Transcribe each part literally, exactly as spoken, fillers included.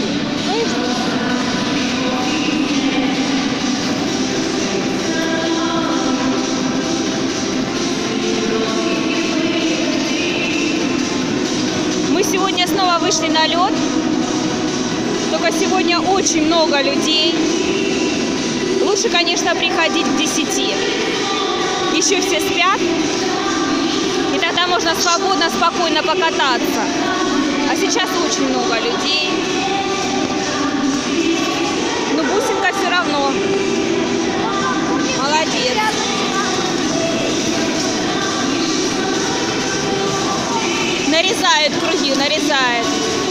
Мы сегодня снова вышли на лед. Только сегодня очень много людей. Лучше, конечно, приходить к десяти. Еще все спят. И тогда можно свободно, спокойно покататься. А сейчас очень много людей. Но бусинка все равно. Молодец. Нарезает круги, нарезает.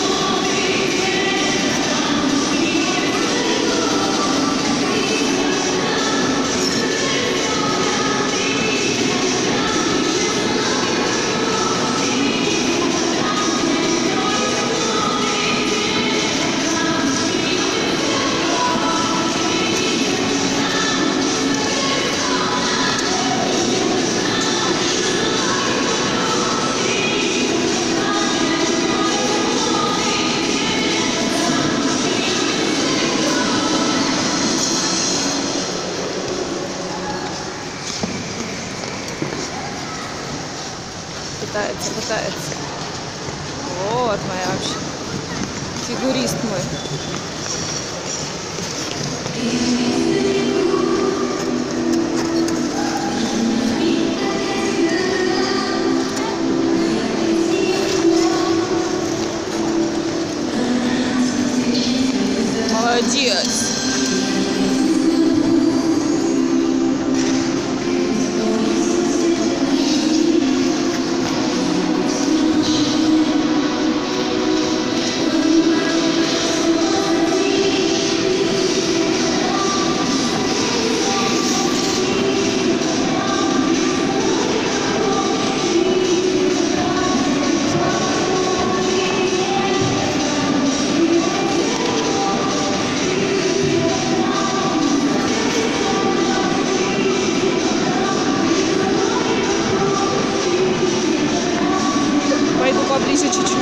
Пытается, пытается. Вот моя вообще. Фигурист мой. Молодец. Поближе чуть-чуть.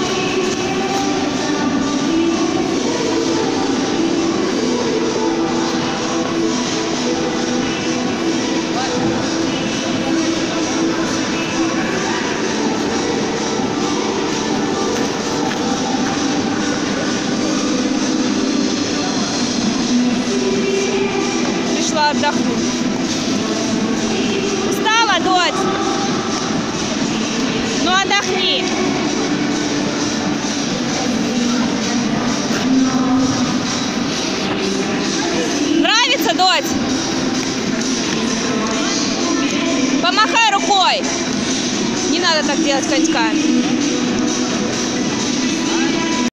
Пришла отдохнуть. Устала, дочь? Ну отдохни. Нравится, дочь? Помахай рукой. Не надо так делать коньками.